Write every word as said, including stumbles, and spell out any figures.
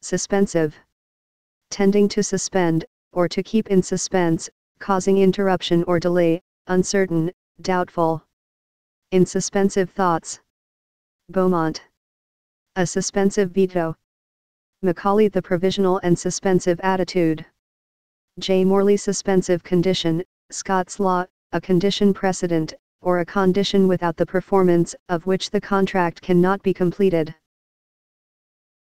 suspensive. Tending to suspend, or to keep in suspense, causing interruption or delay, uncertain, doubtful. Insuspensive thoughts. Beaumont. A suspensive veto. Macaulay, the provisional and suspensive attitude. J. Morley, suspensive condition, Scots law, a condition precedent, or a condition without the performance of which the contract cannot be completed.